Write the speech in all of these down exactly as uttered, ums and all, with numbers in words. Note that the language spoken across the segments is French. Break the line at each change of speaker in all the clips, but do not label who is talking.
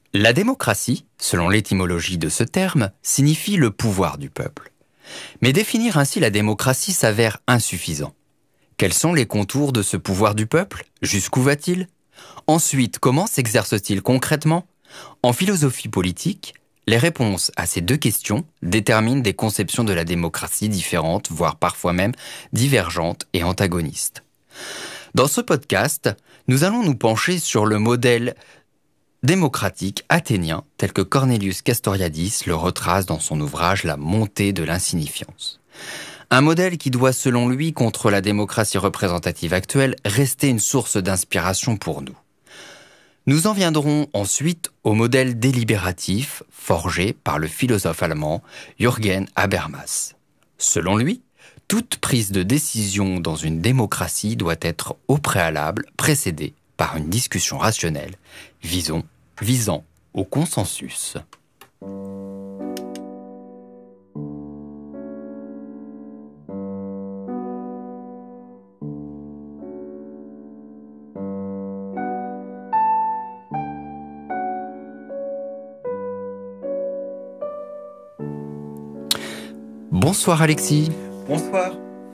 La démocratie, selon l'étymologie de ce terme, signifie le pouvoir du peuple. Mais définir ainsi la démocratie s'avère insuffisant. Quels sont les contours de ce pouvoir du peuple? Jusqu'où va-t-il? Ensuite, comment s'exerce-t-il concrètement? En philosophie politique, les réponses à ces deux questions déterminent des conceptions de la démocratie différentes, voire parfois même divergentes et antagonistes. Dans ce podcast, nous allons nous pencher sur le modèle démocratique athénien tel que Cornelius Castoriadis le retrace dans son ouvrage La montée de l'insignifiance. Un modèle qui doit, selon lui, contre la démocratie représentative actuelle, rester une source d'inspiration pour nous. Nous en viendrons ensuite au modèle délibératif forgé par le philosophe allemand Jürgen Habermas. Selon lui, toute prise de décision dans une démocratie doit être au préalable précédée par une discussion rationnelle visons, visant au consensus. Bonsoir Alexis.
Bonsoir.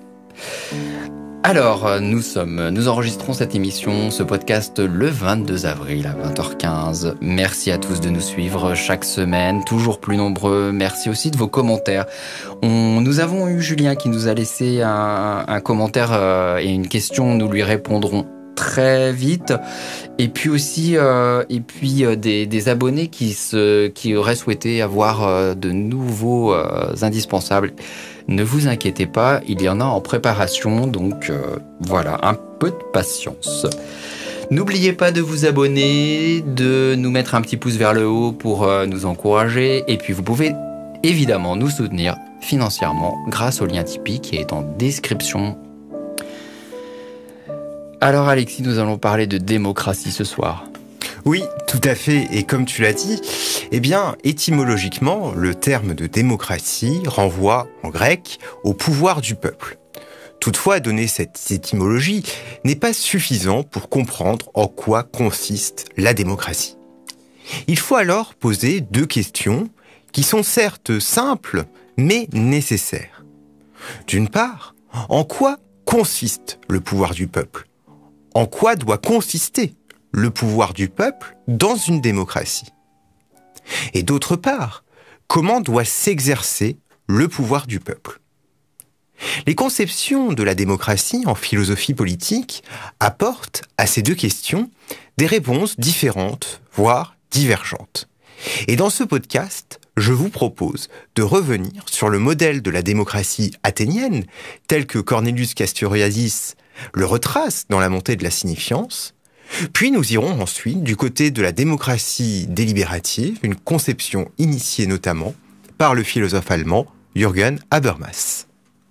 Alors, nous sommes, nous enregistrons cette émission, ce podcast le vingt-deux avril à vingt heures quinze. Merci à tous de nous suivre chaque semaine, toujours plus nombreux. Merci aussi de vos commentaires. On, nous avons eu Julien qui nous a laissé un, un commentaire euh, et une question. Nous lui répondrons très vite. Et puis aussi, euh, et puis euh, des, des abonnés qui se, qui auraient souhaité avoir euh, de nouveaux euh, indispensables. Ne vous inquiétez pas, il y en a en préparation, donc euh, voilà, un peu de patience. N'oubliez pas de vous abonner, de nous mettre un petit pouce vers le haut pour euh, nous encourager, et puis vous pouvez évidemment nous soutenir financièrement grâce au lien Tipeee qui est en description. Alors Alexis, nous allons parler de démocratie ce soir.
Oui, tout à fait. Et comme tu l'as dit, eh bien, étymologiquement, le terme de démocratie renvoie, en grec, au pouvoir du peuple. Toutefois, donner cette étymologie n'est pas suffisant pour comprendre en quoi consiste la démocratie. Il faut alors poser deux questions qui sont certes simples, mais nécessaires. D'une part, en quoi consiste le pouvoir du peuple? En quoi doit consister le pouvoir du peuple dans une démocratie? Et d'autre part, comment doit s'exercer le pouvoir du peuple? Les conceptions de la démocratie en philosophie politique apportent à ces deux questions des réponses différentes, voire divergentes. Et dans ce podcast, je vous propose de revenir sur le modèle de la démocratie athénienne, tel que Cornelius Castoriadis le retrace dans La montée de l'insignifiance. Puis nous irons ensuite du côté de la démocratie délibérative, une conception initiée notamment par le philosophe allemand Jürgen Habermas.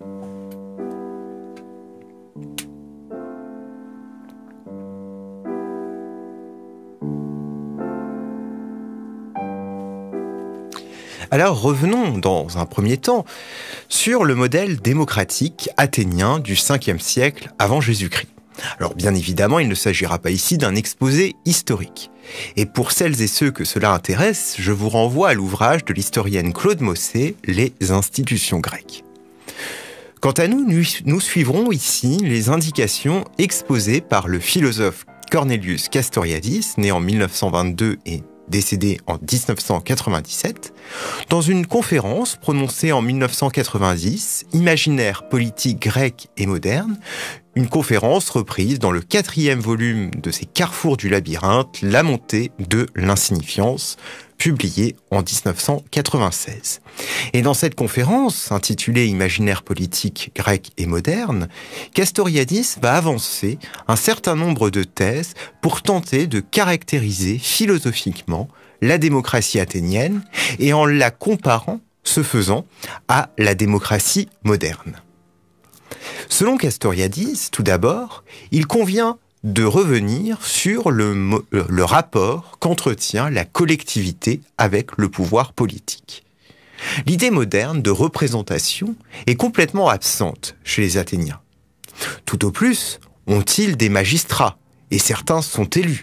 Alors revenons dans un premier temps sur le modèle démocratique athénien du cinquième siècle avant Jésus-Christ. Alors bien évidemment, il ne s'agira pas ici d'un exposé historique. Et pour celles et ceux que cela intéresse, je vous renvoie à l'ouvrage de l'historienne Claude Mossé, Les institutions grecques. Quant à nous, nous suivrons ici les indications exposées par le philosophe Cornelius Castoriadis, né en mille neuf cent vingt-deux et décédé en dix-neuf cent quatre-vingt-dix-sept, dans une conférence prononcée en mille neuf cent quatre-vingt-dix, Imaginaire politique grec et moderne, une conférence reprise dans le quatrième volume de ses Carrefours du labyrinthe, La montée de l'insignifiance, publié en dix-neuf cent quatre-vingt-seize. Et dans cette conférence, intitulée Imaginaire politique grec et moderne, Castoriadis va avancer un certain nombre de thèses pour tenter de caractériser philosophiquement la démocratie athénienne et en la comparant, ce faisant, à la démocratie moderne. Selon Castoriadis, tout d'abord, il convient de revenir sur le, le rapport qu'entretient la collectivité avec le pouvoir politique. L'idée moderne de représentation est complètement absente chez les Athéniens. Tout au plus, ont-ils des magistrats, et certains sont élus.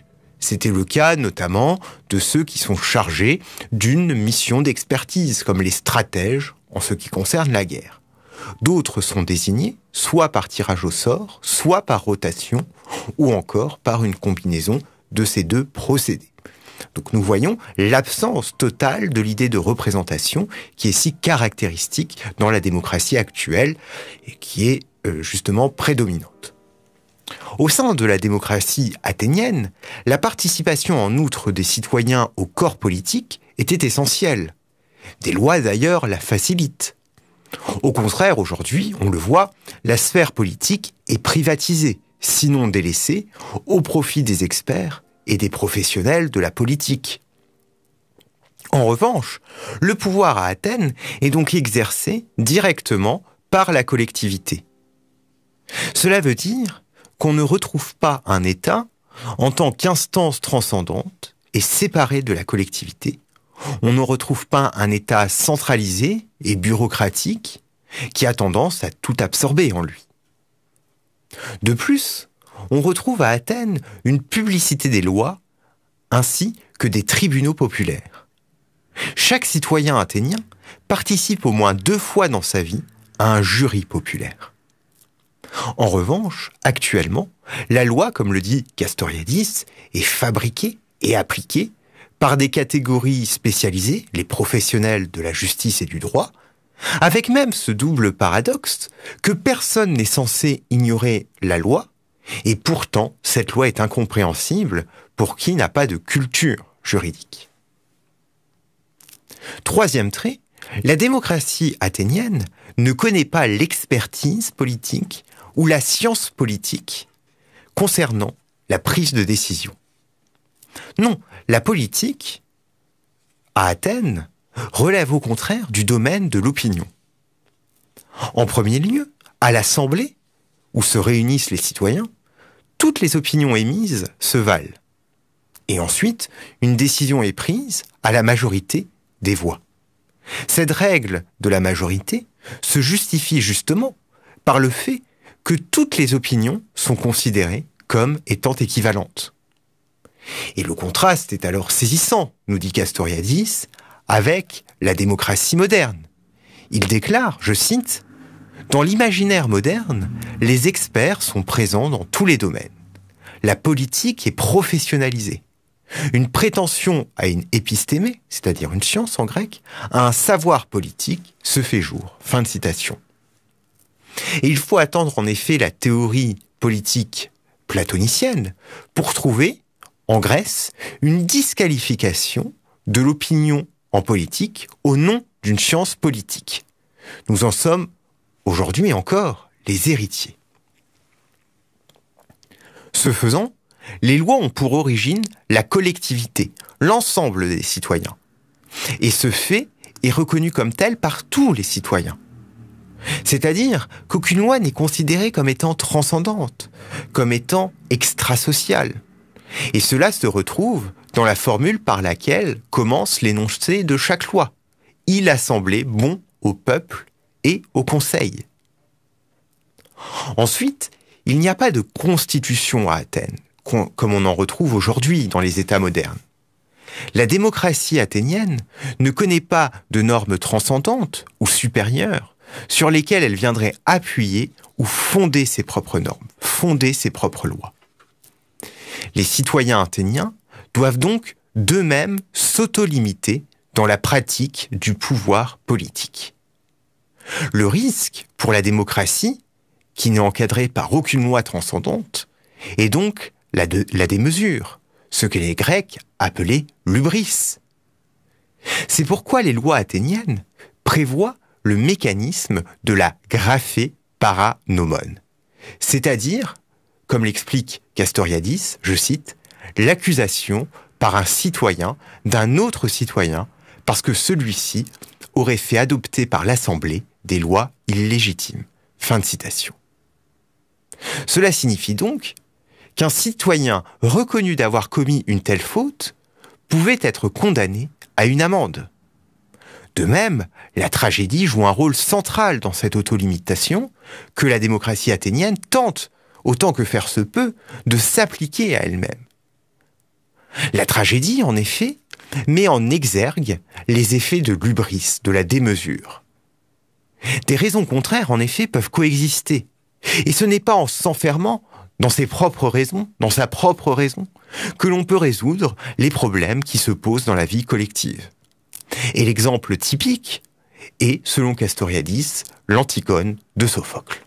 C'était le cas notamment de ceux qui sont chargés d'une mission d'expertise, comme les stratèges en ce qui concerne la guerre. D'autres sont désignés soit par tirage au sort, soit par rotation, ou encore par une combinaison de ces deux procédés. Donc nous voyons l'absence totale de l'idée de représentation qui est si caractéristique dans la démocratie actuelle et qui est euh, justement prédominante. Au sein de la démocratie athénienne, la participation en outre des citoyens au corps politique était essentielle. Des lois d'ailleurs la facilitent. Au contraire, aujourd'hui, on le voit, la sphère politique est privatisée, sinon délaissée, au profit des experts et des professionnels de la politique. En revanche, le pouvoir à Athènes est donc exercé directement par la collectivité. Cela veut dire qu'on ne retrouve pas un État en tant qu'instance transcendante et séparée de la collectivité. On ne retrouve pas un État centralisé et bureaucratique qui a tendance à tout absorber en lui. De plus, on retrouve à Athènes une publicité des lois ainsi que des tribunaux populaires. Chaque citoyen athénien participe au moins deux fois dans sa vie à un jury populaire. En revanche, actuellement, la loi, comme le dit Castoriadis, est fabriquée et appliquée par des catégories spécialisées, les professionnels de la justice et du droit, avec même ce double paradoxe que personne n'est censé ignorer la loi, et pourtant cette loi est incompréhensible pour qui n'a pas de culture juridique. Troisième trait, la démocratie athénienne ne connaît pas l'expertise politique ou la science politique concernant la prise de décision. Non, la politique, à Athènes, relève au contraire du domaine de l'opinion. En premier lieu, à l'Assemblée, où se réunissent les citoyens, toutes les opinions émises se valent. Et ensuite, une décision est prise à la majorité des voix. Cette règle de la majorité se justifie justement par le fait que toutes les opinions sont considérées comme étant équivalentes. Et le contraste est alors saisissant, nous dit Castoriadis, avec la démocratie moderne. Il déclare, je cite, « Dans l'imaginaire moderne, les experts sont présents dans tous les domaines. La politique est professionnalisée. Une prétention à une épistémé, c'est-à-dire une science en grec, à un savoir politique se fait jour. » Fin de citation. Et il faut attendre en effet la théorie politique platonicienne pour trouver, en Grèce, une disqualification de l'opinion en politique au nom d'une science politique. Nous en sommes, aujourd'hui encore, les héritiers. Ce faisant, les lois ont pour origine la collectivité, l'ensemble des citoyens. Et ce fait est reconnu comme tel par tous les citoyens. C'est-à-dire qu'aucune loi n'est considérée comme étant transcendante, comme étant extrasociale. Et cela se retrouve dans la formule par laquelle commence l'énoncé de chaque loi. Il a semblé bon au peuple et au conseil. Ensuite, il n'y a pas de constitution à Athènes, comme on en retrouve aujourd'hui dans les États modernes. La démocratie athénienne ne connaît pas de normes transcendantes ou supérieures sur lesquelles elle viendrait appuyer ou fonder ses propres normes, fonder ses propres lois. Les citoyens athéniens doivent donc d'eux-mêmes s'auto-limiter dans la pratique du pouvoir politique. Le risque pour la démocratie, qui n'est encadrée par aucune loi transcendante, est donc la, de, la démesure, ce que les Grecs appelaient l'hubris. C'est pourquoi les lois athéniennes prévoient le mécanisme de la graphé paranomone, c'est-à-dire, comme l'explique Castoriadis, je cite, « l'accusation par un citoyen d'un autre citoyen parce que celui-ci aurait fait adopter par l'Assemblée des lois illégitimes. » Fin de citation. Cela signifie donc qu'un citoyen reconnu d'avoir commis une telle faute pouvait être condamné à une amende. De même, la tragédie joue un rôle central dans cette autolimitation que la démocratie athénienne tente, autant que faire se peut, de s'appliquer à elle-même. La tragédie, en effet, met en exergue les effets de l'hubris, de la démesure. Des raisons contraires, en effet, peuvent coexister. Et ce n'est pas en s'enfermant dans ses propres raisons, dans sa propre raison, que l'on peut résoudre les problèmes qui se posent dans la vie collective. Et l'exemple typique est, selon Castoriadis, l'Antigone de Sophocle.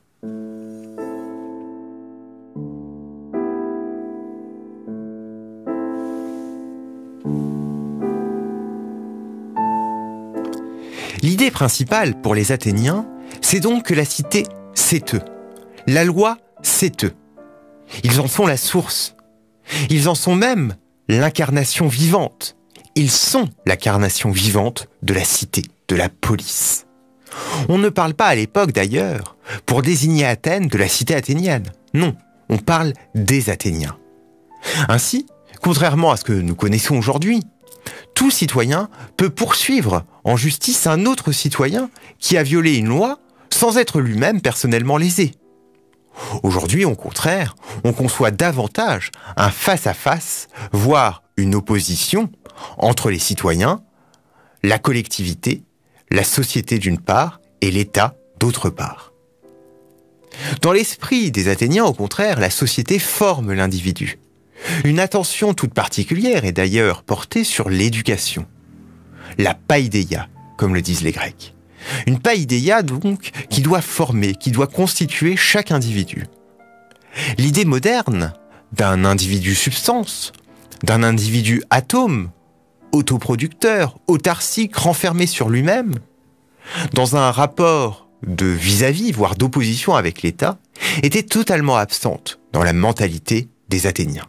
L'idée principale pour les Athéniens, c'est donc que la cité, c'est eux. La loi, c'est eux. Ils en sont la source. Ils en sont même l'incarnation vivante. Ils sont l'incarnation vivante de la cité, de la police. On ne parle pas à l'époque d'ailleurs, pour désigner Athènes, de la cité athénienne. Non, on parle des Athéniens. Ainsi, contrairement à ce que nous connaissons aujourd'hui, tout citoyen peut poursuivre en justice un autre citoyen qui a violé une loi sans être lui-même personnellement lésé. Aujourd'hui, au contraire, on conçoit davantage un face-à-face, voire une opposition entre les citoyens, la collectivité, la société d'une part et l'État d'autre part. Dans l'esprit des Athéniens, au contraire, la société forme l'individu. Une attention toute particulière est d'ailleurs portée sur l'éducation. La païdéia, comme le disent les Grecs. Une païdéia, donc, qui doit former, qui doit constituer chaque individu. L'idée moderne d'un individu substance, d'un individu atome, autoproducteur, autarcique, renfermé sur lui-même, dans un rapport de vis-à-vis, voire d'opposition avec l'État, était totalement absente dans la mentalité des Athéniens.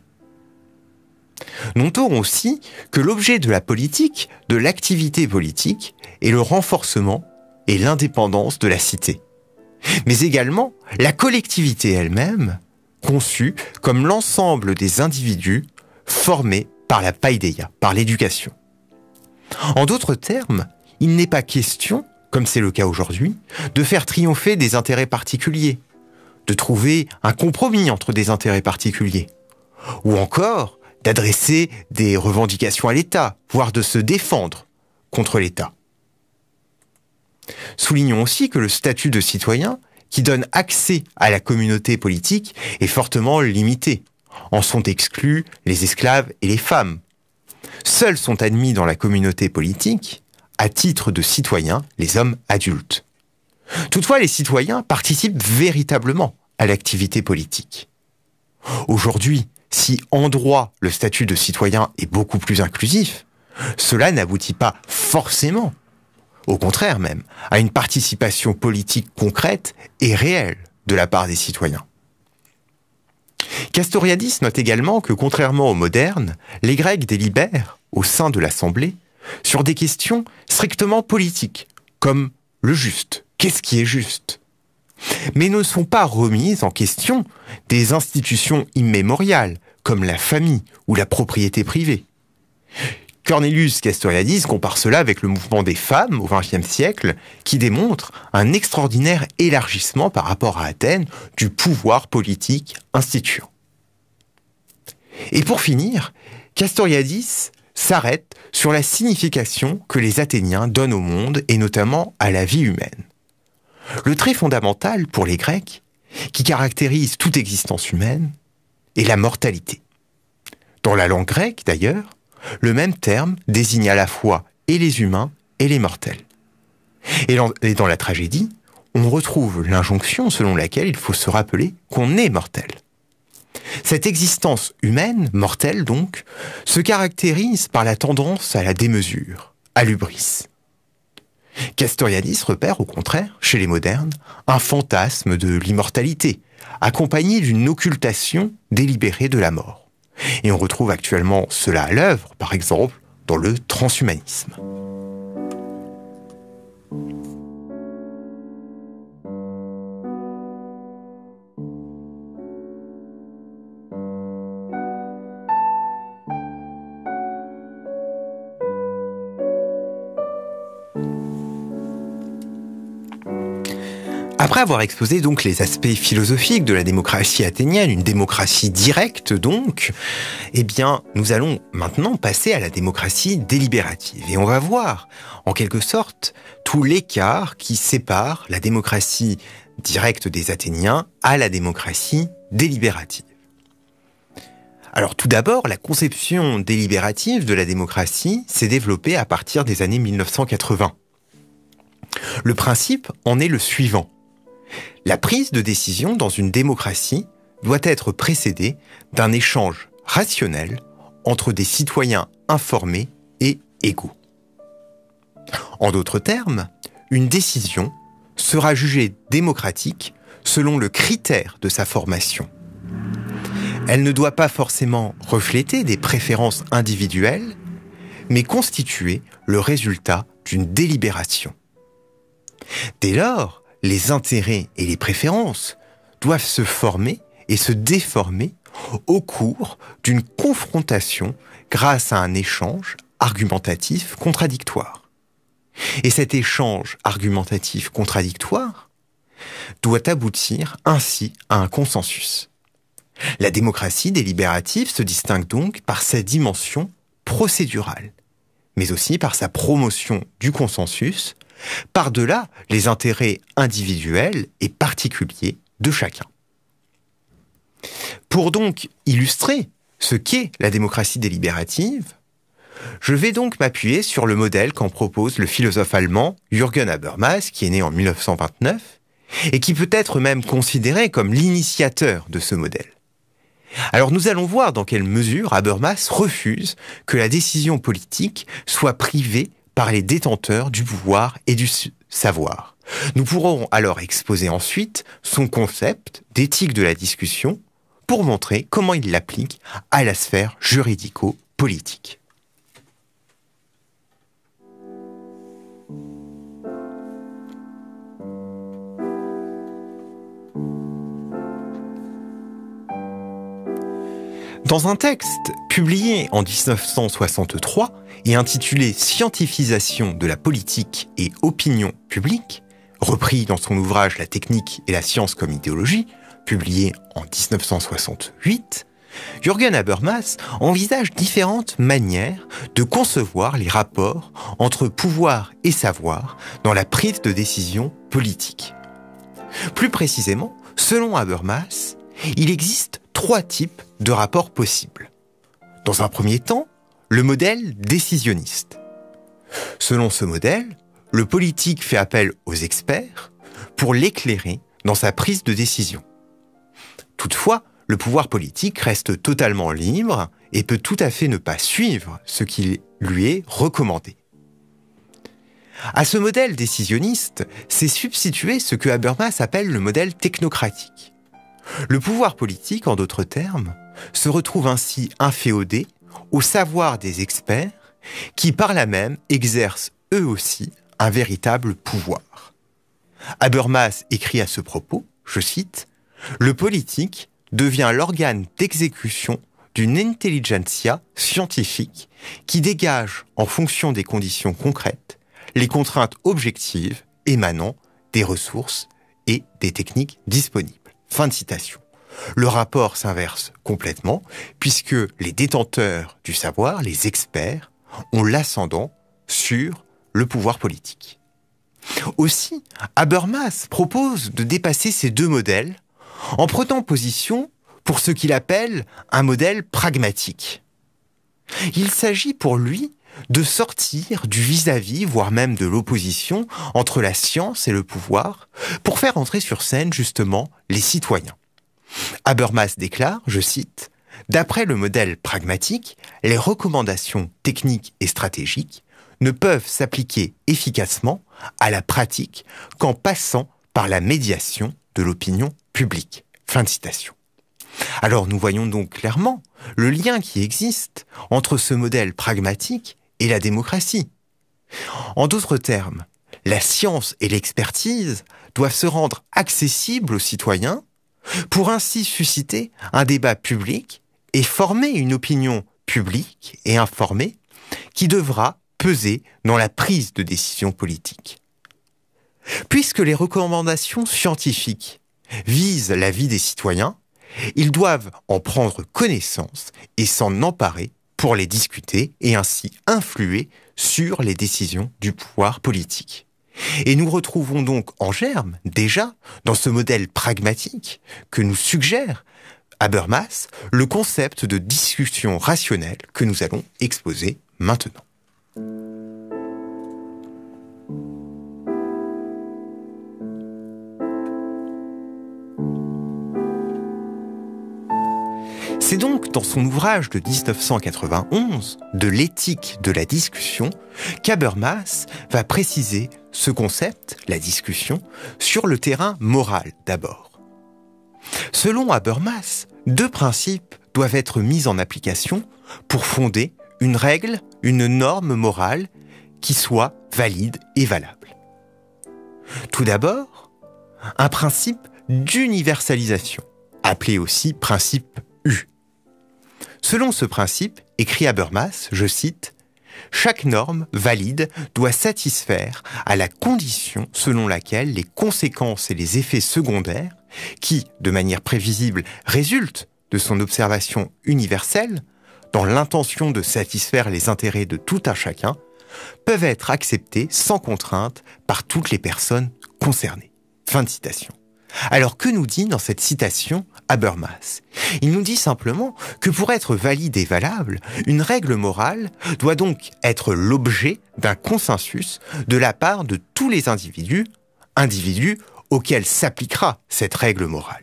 Notons aussi que l'objet de la politique, de l'activité politique, est le renforcement et l'indépendance de la cité. Mais également la collectivité elle-même, conçue comme l'ensemble des individus formés par la païdéia, par l'éducation. En d'autres termes, il n'est pas question, comme c'est le cas aujourd'hui, de faire triompher des intérêts particuliers, de trouver un compromis entre des intérêts particuliers, ou encore d'adresser des revendications à l'État, voire de se défendre contre l'État. Soulignons aussi que le statut de citoyen, qui donne accès à la communauté politique, est fortement limité. En sont exclus les esclaves et les femmes. Seuls sont admis dans la communauté politique, à titre de citoyens, les hommes adultes. Toutefois, les citoyens participent véritablement à l'activité politique. Aujourd'hui, si en droit le statut de citoyen est beaucoup plus inclusif, cela n'aboutit pas forcément, au contraire même, à une participation politique concrète et réelle de la part des citoyens. Castoriadis note également que, contrairement aux modernes, les Grecs délibèrent, au sein de l'Assemblée, sur des questions strictement politiques, comme le juste. Qu'est-ce qui est juste ? Mais ne sont pas remises en question des institutions immémoriales, comme la famille ou la propriété privée. Cornelius Castoriadis compare cela avec le mouvement des femmes au vingtième siècle, qui démontre un extraordinaire élargissement par rapport à Athènes du pouvoir politique instituant. Et pour finir, Castoriadis s'arrête sur la signification que les Athéniens donnent au monde et notamment à la vie humaine. Le trait fondamental pour les Grecs, qui caractérise toute existence humaine, est la mortalité. Dans la langue grecque, d'ailleurs, le même terme désigne à la fois et les humains et les mortels. Et dans la tragédie, on retrouve l'injonction selon laquelle il faut se rappeler qu'on est mortel. Cette existence humaine, mortelle donc, se caractérise par la tendance à la démesure, à l'hubris. Castoriadis repère au contraire, chez les modernes, un fantasme de l'immortalité, accompagné d'une occultation délibérée de la mort. Et on retrouve actuellement cela à l'œuvre, par exemple, dans le transhumanisme. Après avoir exposé donc les aspects philosophiques de la démocratie athénienne, une démocratie directe donc, eh bien, nous allons maintenant passer à la démocratie délibérative. Et on va voir, en quelque sorte, tout l'écart qui sépare la démocratie directe des Athéniens à la démocratie délibérative. Alors tout d'abord, la conception délibérative de la démocratie s'est développée à partir des années mille neuf cent quatre-vingts. Le principe en est le suivant. La prise de décision dans une démocratie doit être précédée d'un échange rationnel entre des citoyens informés et égaux. En d'autres termes, une décision sera jugée démocratique selon le critère de sa formation. Elle ne doit pas forcément refléter des préférences individuelles, mais constituer le résultat d'une délibération. Dès lors, les intérêts et les préférences doivent se former et se déformer au cours d'une confrontation grâce à un échange argumentatif contradictoire. Et cet échange argumentatif contradictoire doit aboutir ainsi à un consensus. La démocratie délibérative se distingue donc par sa dimension procédurale, mais aussi par sa promotion du consensus, par-delà les intérêts individuels et particuliers de chacun. Pour donc illustrer ce qu'est la démocratie délibérative, je vais donc m'appuyer sur le modèle qu'en propose le philosophe allemand Jürgen Habermas, qui est né en mille neuf cent vingt-neuf, et qui peut être même considéré comme l'initiateur de ce modèle. Alors nous allons voir dans quelle mesure Habermas refuse que la décision politique soit privée par les détenteurs du pouvoir et du savoir. Nous pourrons alors exposer ensuite son concept d'éthique de la discussion pour montrer comment il l'applique à la sphère juridico-politique. Dans un texte publié en mille neuf cent soixante-trois et intitulé « Scientifisation de la politique et opinion publique », repris dans son ouvrage « La technique et la science comme idéologie », publié en mille neuf cent soixante-huit, Jürgen Habermas envisage différentes manières de concevoir les rapports entre pouvoir et savoir dans la prise de décision politique. Plus précisément, selon Habermas, il existe trois types de rapports possibles. Dans un premier temps, le modèle décisionniste. Selon ce modèle, le politique fait appel aux experts pour l'éclairer dans sa prise de décision. Toutefois, le pouvoir politique reste totalement libre et peut tout à fait ne pas suivre ce qui lui est recommandé. À ce modèle décisionniste s'est substitué ce que Habermas appelle le modèle technocratique. Le pouvoir politique, en d'autres termes, se retrouve ainsi inféodé au savoir des experts qui, par là même, exercent eux aussi un véritable pouvoir. Habermas écrit à ce propos, je cite, « Le politique devient l'organe d'exécution d'une intelligentsia scientifique qui dégage, en fonction des conditions concrètes, les contraintes objectives émanant des ressources et des techniques disponibles. » Fin de citation. Le rapport s'inverse complètement puisque les détenteurs du savoir, les experts, ont l'ascendant sur le pouvoir politique. Aussi, Habermas propose de dépasser ces deux modèles en prenant position pour ce qu'il appelle un modèle pragmatique. Il s'agit pour lui de sortir du vis-à-vis, voire même de l'opposition entre la science et le pouvoir, pour faire entrer sur scène justement les citoyens. Habermas déclare, je cite, « D'après le modèle pragmatique, les recommandations techniques et stratégiques ne peuvent s'appliquer efficacement à la pratique qu'en passant par la médiation de l'opinion publique. » Fin de citation. Alors nous voyons donc clairement le lien qui existe entre ce modèle pragmatique et la démocratie. En d'autres termes, la science et l'expertise doivent se rendre accessibles aux citoyens pour ainsi susciter un débat public et former une opinion publique et informée qui devra peser dans la prise de décision politique. Puisque les recommandations scientifiques visent la vie des citoyens, ils doivent en prendre connaissance et s'en emparer pour les discuter et ainsi influer sur les décisions du pouvoir politique. Et nous retrouvons donc en germe, déjà, dans ce modèle pragmatique que nous suggère Habermas, le concept de discussion rationnelle que nous allons exposer maintenant. C'est donc dans son ouvrage de dix-neuf cent quatre-vingt-onze, de l'éthique de la discussion, qu'Habermas va préciser ce concept, la discussion, sur le terrain moral d'abord. Selon Habermas, deux principes doivent être mis en application pour fonder une règle, une norme morale qui soit valide et valable. Tout d'abord, un principe d'universalisation, appelé aussi principe U. Selon ce principe, écrit Habermas, je cite, « Chaque norme valide doit satisfaire à la condition selon laquelle les conséquences et les effets secondaires, qui, de manière prévisible, résultent de son observation universelle, dans l'intention de satisfaire les intérêts de tout un chacun, peuvent être acceptés sans contrainte par toutes les personnes concernées. » Fin de citation. Alors que nous dit dans cette citation Habermas ? Il nous dit simplement que pour être valide et valable, une règle morale doit donc être l'objet d'un consensus de la part de tous les individus, individus auxquels s'appliquera cette règle morale.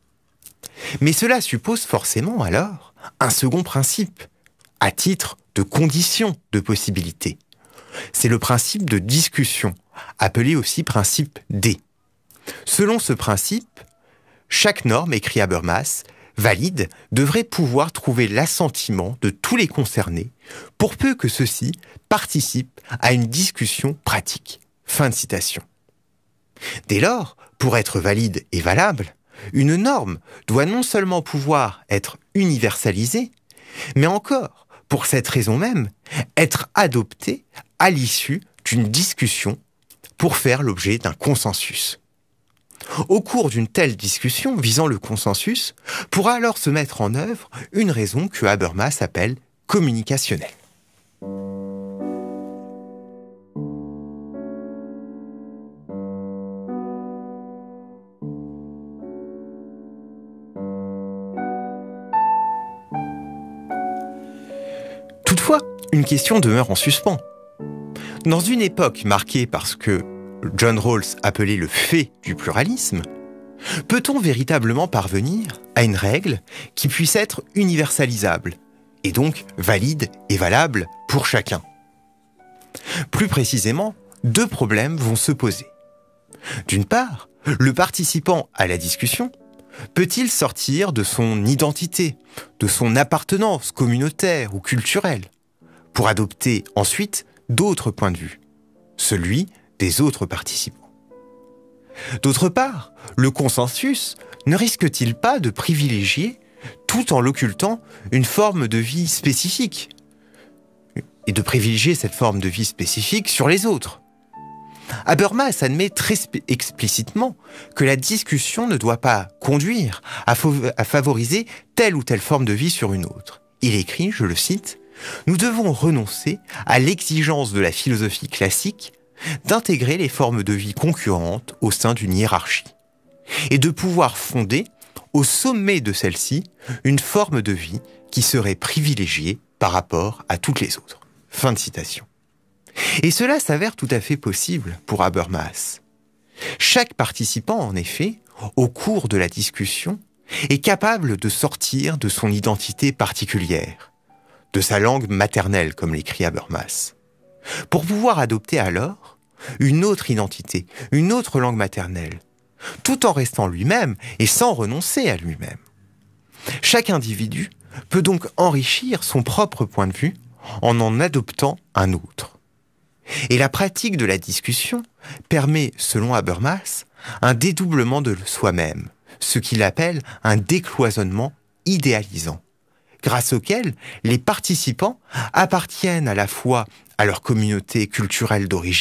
Mais cela suppose forcément alors un second principe, à titre de condition de possibilité. C'est le principe de discussion, appelé aussi principe D. Selon ce principe, chaque norme, écrit Habermas, valide, devrait pouvoir trouver l'assentiment de tous les concernés pour peu que ceux-ci participent à une discussion pratique. Fin de citation. Dès lors, pour être valide et valable, une norme doit non seulement pouvoir être universalisée, mais encore, pour cette raison même, être adoptée à l'issue d'une discussion pour faire l'objet d'un consensus. Au cours d'une telle discussion visant le consensus, pourra alors se mettre en œuvre une raison que Habermas appelle communicationnelle. Toutefois, une question demeure en suspens. Dans une époque marquée par ce que John Rawls appelait le fait du pluralisme, peut-on véritablement parvenir à une règle qui puisse être universalisable et donc valide et valable pour chacun ? Plus précisément, deux problèmes vont se poser. D'une part, le participant à la discussion peut-il sortir de son identité, de son appartenance communautaire ou culturelle, pour adopter ensuite d'autres points de vue, celui des autres participants. D'autre part, le consensus ne risque-t-il pas de privilégier, tout en l'occultant, une forme de vie spécifique, et de privilégier cette forme de vie spécifique sur les autres ? Habermas admet très explicitement que la discussion ne doit pas conduire à, fav- à favoriser telle ou telle forme de vie sur une autre. Il écrit, je le cite, « Nous devons renoncer à l'exigence de la philosophie classique d'intégrer les formes de vie concurrentes au sein d'une hiérarchie et de pouvoir fonder, au sommet de celle-ci, une forme de vie qui serait privilégiée par rapport à toutes les autres. » Fin de citation. Et cela s'avère tout à fait possible pour Habermas. Chaque participant, en effet, au cours de la discussion, est capable de sortir de son identité particulière, de sa langue maternelle, comme l'écrit Habermas, pour pouvoir adopter alors une autre identité, une autre langue maternelle, tout en restant lui-même et sans renoncer à lui-même. Chaque individu peut donc enrichir son propre point de vue en en adoptant un autre. Et la pratique de la discussion permet, selon Habermas, un dédoublement de soi-même, ce qu'il appelle un décloisonnement idéalisant, grâce auquel les participants appartiennent à la fois à leur communauté culturelle d'origine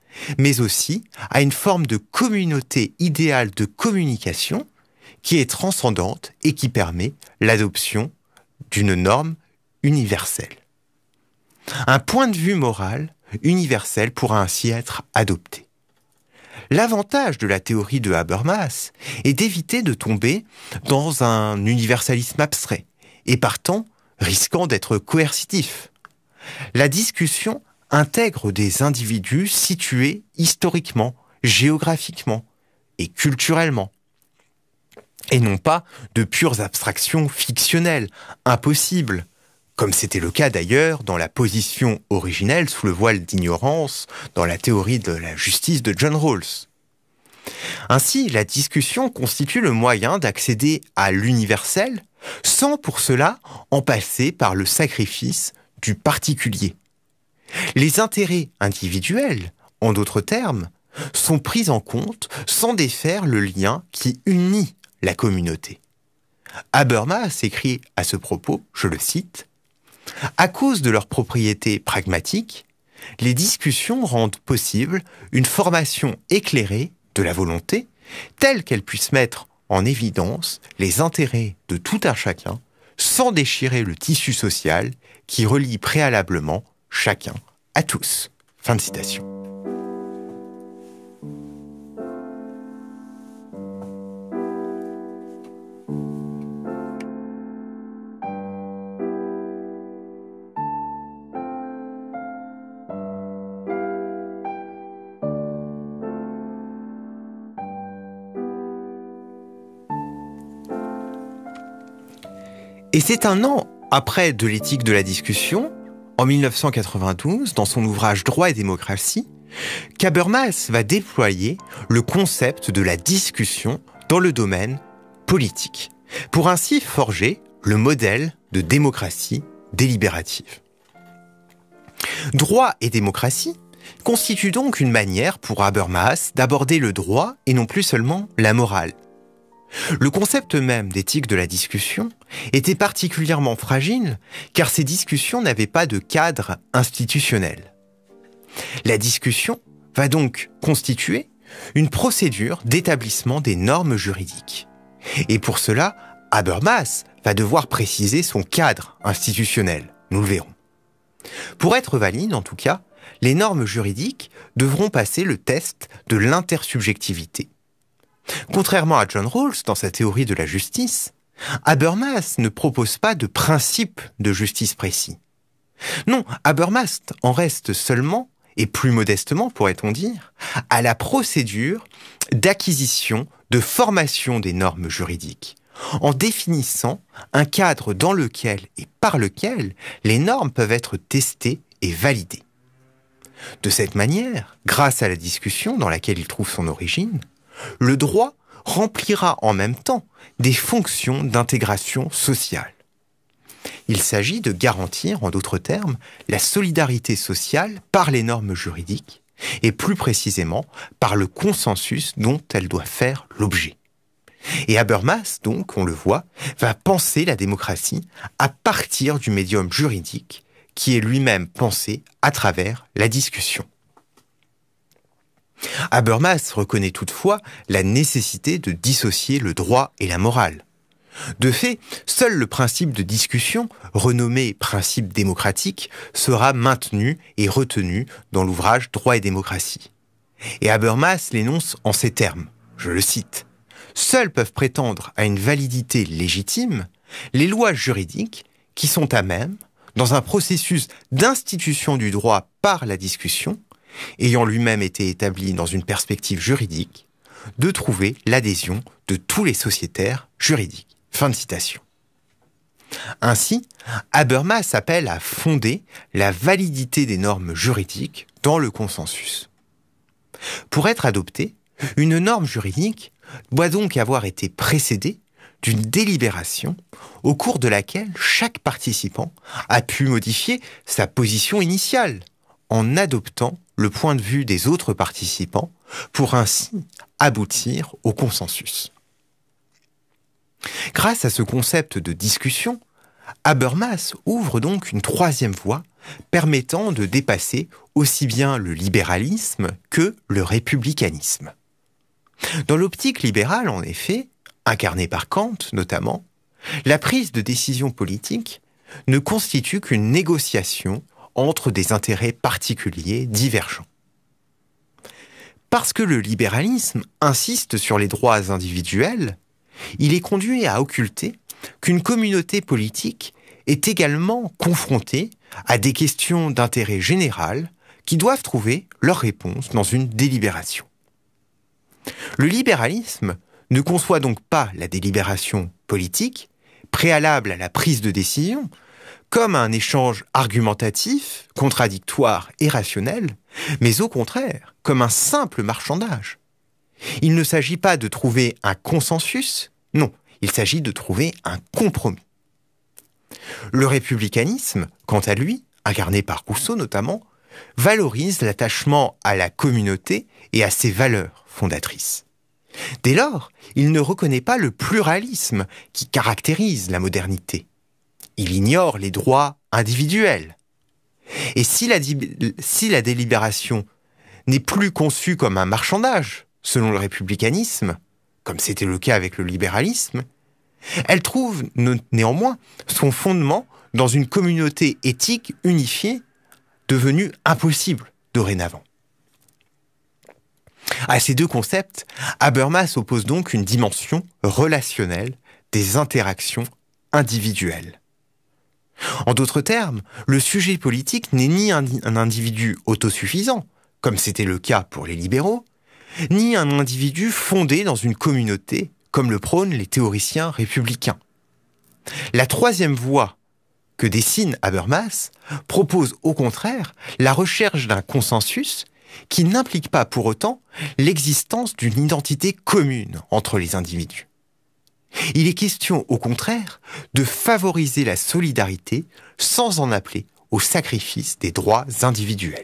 mais aussi à une forme de communauté idéale de communication qui est transcendante et qui permet l'adoption d'une norme universelle. Un point de vue moral universel pourra ainsi être adopté. L'avantage de la théorie de Habermas est d'éviter de tomber dans un universalisme abstrait et partant risquant d'être coercitif. La discussion intègre des individus situés historiquement, géographiquement et culturellement, et non pas de pures abstractions fictionnelles, impossibles, comme c'était le cas d'ailleurs dans la position originelle sous le voile d'ignorance dans la théorie de la justice de John Rawls. Ainsi, la discussion constitue le moyen d'accéder à l'universel sans pour cela en passer par le sacrifice du particulier. Les intérêts individuels, en d'autres termes, sont pris en compte sans défaire le lien qui unit la communauté. Habermas écrit à ce propos, je le cite, « À cause de leurs propriétés pragmatiques, les discussions rendent possible une formation éclairée de la volonté, telle qu'elle puisse mettre en évidence les intérêts de tout un chacun, sans déchirer le tissu social qui relie préalablement chacun à tous. » Fin de citation. Et c'est un an après de l'éthique de la discussion, en mille neuf cent quatre-vingt-douze, dans son ouvrage Droit et démocratie, qu'Habermas va déployer le concept de la discussion dans le domaine politique, pour ainsi forger le modèle de démocratie délibérative. Droit et démocratie constituent donc une manière pour Habermas d'aborder le droit et non plus seulement la morale. Le concept même d'éthique de la discussion était particulièrement fragile car ces discussions n'avaient pas de cadre institutionnel. La discussion va donc constituer une procédure d'établissement des normes juridiques. Et pour cela, Habermas va devoir préciser son cadre institutionnel, nous le verrons. Pour être valides, en tout cas, les normes juridiques devront passer le test de l'intersubjectivité. Contrairement à John Rawls dans sa théorie de la justice, Habermas ne propose pas de principe de justice précis. Non, Habermas en reste seulement, et plus modestement pourrait-on dire, à la procédure d'acquisition, de formation des normes juridiques, en définissant un cadre dans lequel et par lequel les normes peuvent être testées et validées. De cette manière, grâce à la discussion dans laquelle il trouve son origine, le droit remplira en même temps des fonctions d'intégration sociale. Il s'agit de garantir, en d'autres termes, la solidarité sociale par les normes juridiques et plus précisément par le consensus dont elles doivent faire l'objet. Et Habermas, donc, on le voit, va penser la démocratie à partir du médium juridique qui est lui-même pensé à travers la discussion. Habermas reconnaît toutefois la nécessité de dissocier le droit et la morale. De fait, seul le principe de discussion, renommé principe démocratique, sera maintenu et retenu dans l'ouvrage Droit et démocratie. Et Habermas l'énonce en ces termes, je le cite, « Seuls peuvent prétendre à une validité légitime les lois juridiques qui sont à même, dans un processus d'institution du droit par la discussion, ayant lui-même été établi dans une perspective juridique, de trouver l'adhésion de tous les sociétaires juridiques. » Fin de citation. Ainsi, Habermas appelle à fonder la validité des normes juridiques dans le consensus. Pour être adoptée, une norme juridique doit donc avoir été précédée d'une délibération au cours de laquelle chaque participant a pu modifier sa position initiale en adoptant le point de vue des autres participants pour ainsi aboutir au consensus. Grâce à ce concept de discussion, Habermas ouvre donc une troisième voie permettant de dépasser aussi bien le libéralisme que le républicanisme. Dans l'optique libérale, en effet, incarnée par Kant notamment, la prise de décision politique ne constitue qu'une négociation entre des intérêts particuliers divergents. Parce que le libéralisme insiste sur les droits individuels, il est conduit à occulter qu'une communauté politique est également confrontée à des questions d'intérêt général qui doivent trouver leur réponse dans une délibération. Le libéralisme ne conçoit donc pas la délibération politique, préalable à la prise de décision, comme un échange argumentatif, contradictoire et rationnel, mais au contraire, comme un simple marchandage. Il ne s'agit pas de trouver un consensus, non, il s'agit de trouver un compromis. Le républicanisme, quant à lui, incarné par Rousseau notamment, valorise l'attachement à la communauté et à ses valeurs fondatrices. Dès lors, il ne reconnaît pas le pluralisme qui caractérise la modernité. Il ignore les droits individuels. Et si la, si la délibération n'est plus conçue comme un marchandage, selon le républicanisme, comme c'était le cas avec le libéralisme, elle trouve néanmoins son fondement dans une communauté éthique unifiée, devenue impossible dorénavant. À ces deux concepts, Habermas oppose donc une dimension relationnelle des interactions individuelles. En d'autres termes, le sujet politique n'est ni un, un individu autosuffisant, comme c'était le cas pour les libéraux, ni un individu fondé dans une communauté, comme le prônent les théoriciens républicains. La troisième voie que dessine Habermas propose au contraire la recherche d'un consensus qui n'implique pas pour autant l'existence d'une identité commune entre les individus. Il est question, au contraire, de favoriser la solidarité sans en appeler au sacrifice des droits individuels.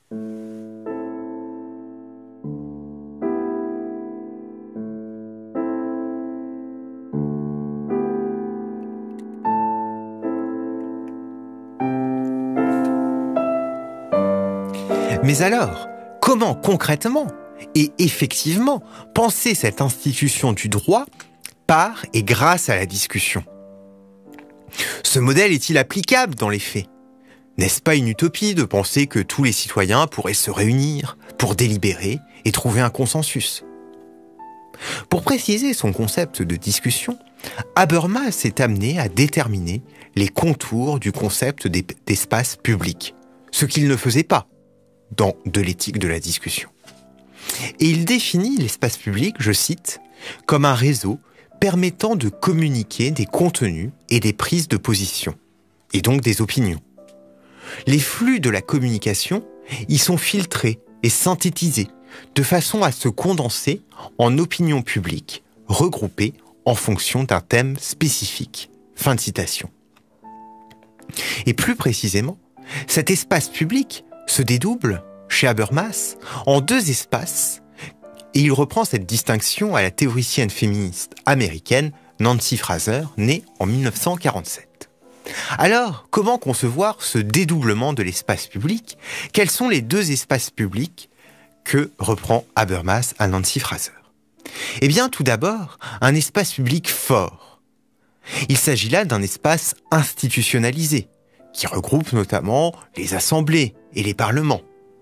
Mais alors, comment concrètement et effectivement penser cette institution du droit par et grâce à la discussion? Ce modèle est-il applicable dans les faits? N'est-ce pas une utopie de penser que tous les citoyens pourraient se réunir pour délibérer et trouver un consensus? Pour préciser son concept de discussion, Habermas est amené à déterminer les contours du concept d'espace public, ce qu'il ne faisait pas dans de l'éthique de la discussion. Et il définit l'espace public, je cite, comme un réseau permettant de communiquer des contenus et des prises de position, et donc des opinions. Les flux de la communication y sont filtrés et synthétisés, de façon à se condenser en opinions publiques, regroupées en fonction d'un thème spécifique. Fin de citation. Et plus précisément, cet espace public se dédouble, chez Habermas, en deux espaces, et il reprend cette distinction à la théoricienne féministe américaine Nancy Fraser, née en mille neuf cent quarante-sept. Alors, comment concevoir ce dédoublement de l'espace public? Quels sont les deux espaces publics que reprend Habermas à Nancy Fraser? Eh bien, tout d'abord, un espace public fort. Il s'agit là d'un espace institutionnalisé, qui regroupe notamment les assemblées et les parlements.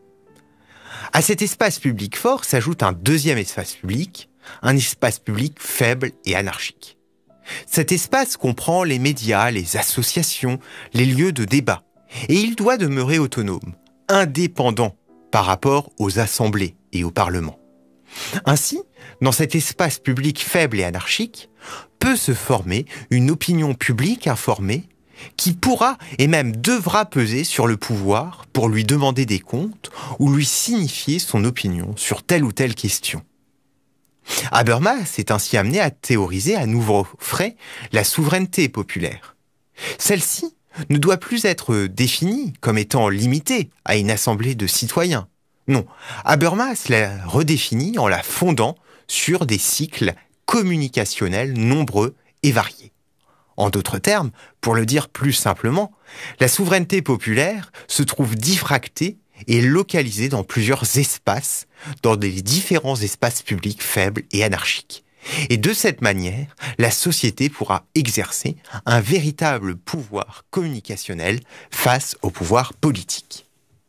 À cet espace public fort s'ajoute un deuxième espace public, un espace public faible et anarchique. Cet espace comprend les médias, les associations, les lieux de débat, et il doit demeurer autonome, indépendant par rapport aux assemblées et au Parlement. Ainsi, dans cet espace public faible et anarchique, peut se former une opinion publique informée qui pourra et même devra peser sur le pouvoir pour lui demander des comptes ou lui signifier son opinion sur telle ou telle question. Habermas est ainsi amené à théoriser à nouveau frais la souveraineté populaire. Celle-ci ne doit plus être définie comme étant limitée à une assemblée de citoyens. Non, Habermas la redéfinit en la fondant sur des cycles communicationnels nombreux et variés. En d'autres termes, pour le dire plus simplement, la souveraineté populaire se trouve diffractée est localisé dans plusieurs espaces, dans des différents espaces publics faibles et anarchiques. Et de cette manière, la société pourra exercer un véritable pouvoir communicationnel face au pouvoir politique.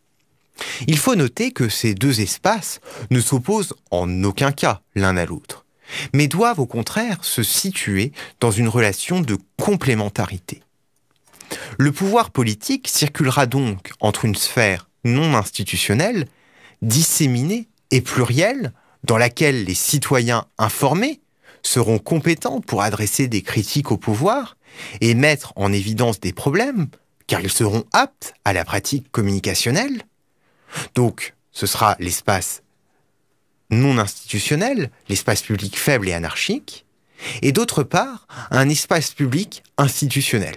Il faut noter que ces deux espaces ne s'opposent en aucun cas l'un à l'autre, mais doivent au contraire se situer dans une relation de complémentarité. Le pouvoir politique circulera donc entre une sphère non institutionnelle, disséminée et plurielle, dans laquelle les citoyens informés seront compétents pour adresser des critiques au pouvoir et mettre en évidence des problèmes, car ils seront aptes à la pratique communicationnelle. Donc, ce sera l'espace non institutionnel, l'espace public faible et anarchique, et d'autre part, un espace public institutionnel.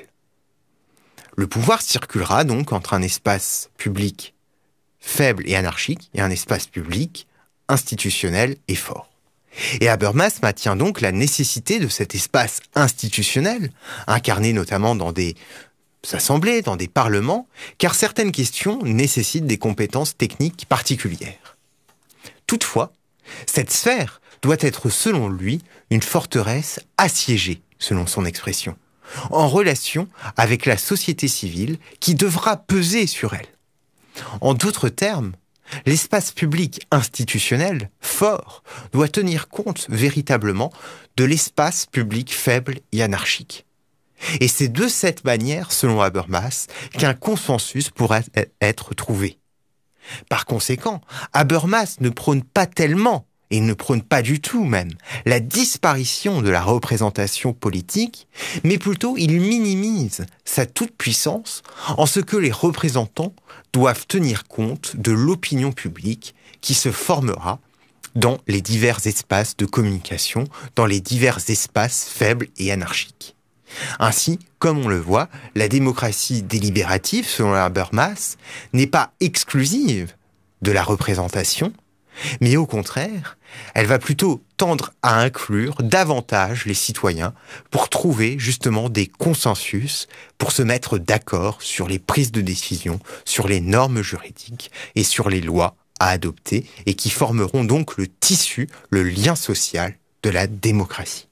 Le pouvoir circulera donc entre un espace public faible et anarchique et un espace public institutionnel et fort. Et Habermas maintient donc la nécessité de cet espace institutionnel, incarné notamment dans des assemblées, dans des parlements, car certaines questions nécessitent des compétences techniques particulières. Toutefois, cette sphère doit être, selon lui, une forteresse assiégée, selon son expression, en relation avec la société civile qui devra peser sur elle. En d'autres termes, l'espace public institutionnel fort doit tenir compte véritablement de l'espace public faible et anarchique. Et c'est de cette manière, selon Habermas, qu'un consensus pourra être trouvé. Par conséquent, Habermas ne prône pas tellement, et ne prône pas du tout même, la disparition de la représentation politique, mais plutôt il minimise sa toute-puissance en ce que les représentants doivent tenir compte de l'opinion publique qui se formera dans les divers espaces de communication, dans les divers espaces faibles et anarchiques. Ainsi, comme on le voit, la démocratie délibérative, selon Habermas, n'est pas exclusive de la représentation, mais au contraire, elle va plutôt tendre à inclure davantage les citoyens pour trouver justement des consensus, pour se mettre d'accord sur les prises de décision, sur les normes juridiques et sur les lois à adopter, et qui formeront donc le tissu, le lien social de la démocratie.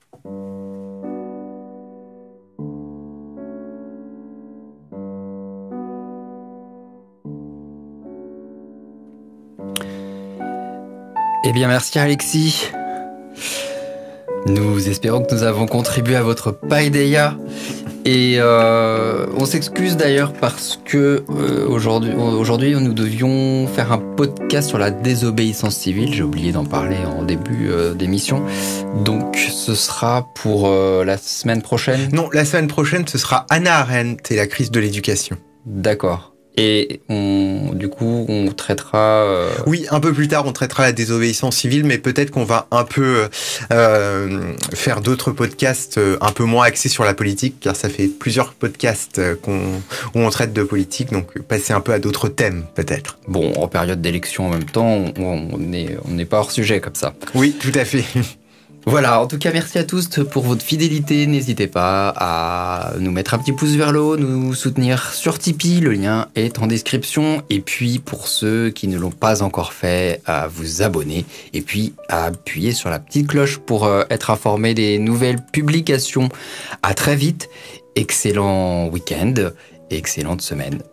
Eh bien, merci Alexis. Nous espérons que nous avons contribué à votre paideia. Et euh, on s'excuse d'ailleurs parce que euh, aujourd'hui, aujourd'hui, nous devions faire un podcast sur la désobéissance civile. J'ai oublié d'en parler en début euh, d'émission. Donc, ce sera pour euh, la semaine prochaine.
Non, la semaine prochaine, ce sera Hannah Arendt et la crise de l'éducation.
D'accord. Et on, du coup, on traitera... Euh...
Oui, un peu plus tard, on traitera la désobéissance civile, mais peut-être qu'on va un peu euh, faire d'autres podcasts euh, un peu moins axés sur la politique, car ça fait plusieurs podcasts euh, qu'on, où on traite de politique, donc passer un peu à d'autres thèmes, peut-être.
Bon, en période d'élection en même temps, on n'est on n'est pas hors sujet comme ça.
Oui, tout à fait.
Voilà, en tout cas, merci à tous pour votre fidélité. N'hésitez pas à nous mettre un petit pouce vers le haut, nous soutenir sur Tipeee. Le lien est en description. Et puis, pour ceux qui ne l'ont pas encore fait, à vous abonner. Et puis, à appuyer sur la petite cloche pour être informé des nouvelles publications. À très vite. Excellent week-end et excellente semaine.